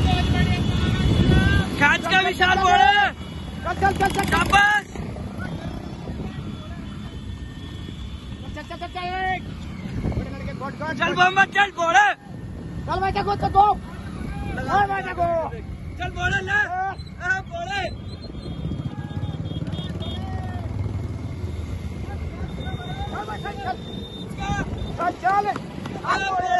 Catch का विशाल बोले। शाबाश। चल मोहम्मद चल बोले। चल भाई देखो चल बोले ना बोले। चल